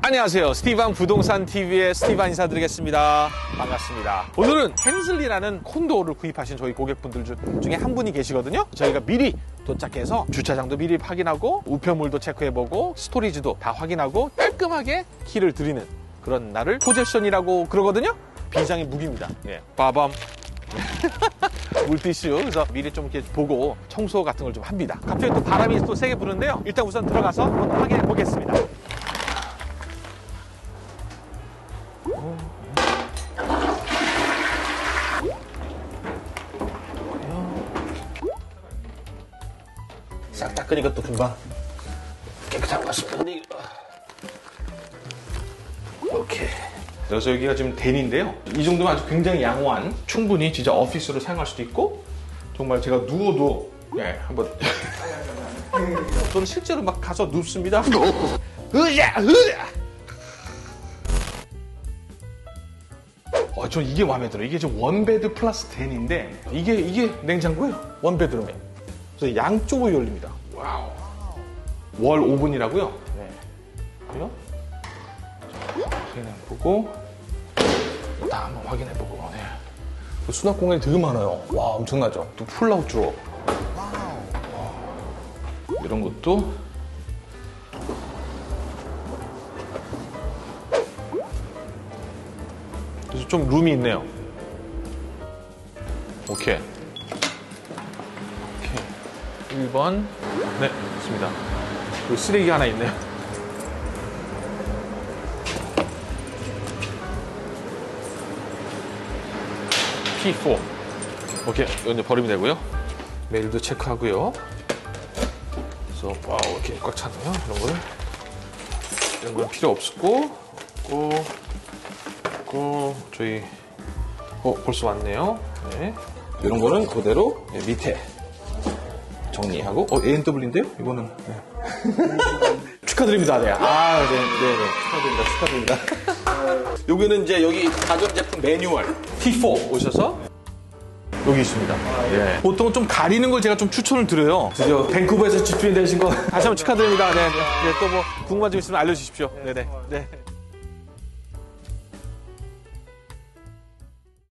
안녕하세요. 스티반 부동산 TV의 스티반 인사드리겠습니다. 반갑습니다. 오늘은 hensley라는 콘도를 구입하신 저희 고객분들 중에 한 분이 계시거든요. 저희가 미리 도착해서 주차장도 미리 확인하고 우편물도 체크해보고 스토리지도 다 확인하고 깔끔하게 키를 드리는 그런 날을 포제션이라고 그러거든요. 비장의 무기입니다. 예, 빠밤. 물티슈. 그래서 미리 좀 이렇게 보고 청소 같은 걸 좀 합니다. 갑자기 또 바람이 또 세게 부는데요. 일단 우선 들어가서 한번 확인해 보겠습니다. 싹 닦으니까 또 금방 깨끗한 것 같습니다. 오케이. 그래서 여기가 지금 대니인데요. 이 정도면 아주 굉장히 양호한, 충분히 진짜 오피스로 사용할 수도 있고, 정말 제가 누워도, 네, 한번. 저는 실제로 막 가서 눕습니다. 전 이게 마음에 들어요. 이게 지금 원베드 플러스 10인데, 이게 냉장고예요. 원베드룸에. 그래서 양쪽으로 열립니다. 와우. 월 오븐이라고요? 네. 그래요? 확인해보고, 다 한번 확인해보고, 네. 수납 공간이 되게 많아요. 와, 엄청나죠? 또 풀아웃 주어. 이런 것도. 그래서 좀 룸이 있네요. 오케이. 1번. 네, 좋습니다. 여기 쓰레기 하나 있네요. P4. 오케이. 이건 이제 버리면 되고요. 메일도 체크하고요. 그래서, 와우, 이렇게 꽉 차네요. 이런 건 필요 없었고, 저희, 벌써 왔네요. 네. 이런 거는 그대로 밑에 정리하고, ANW인데요? 이거는. 네. 축하드립니다. 네. 축하드립니다. 여기는 이제 여기 가전제품 매뉴얼 T4 오셔서 여기 있습니다. 예. 보통 좀 가리는 걸 제가 좀 추천을 드려요. 드디어 밴쿠버에서 집주인 되신 거 다시 한번 축하드립니다. 네. 또 뭐 궁금한 점 있으면 알려주십시오. 네네. 네.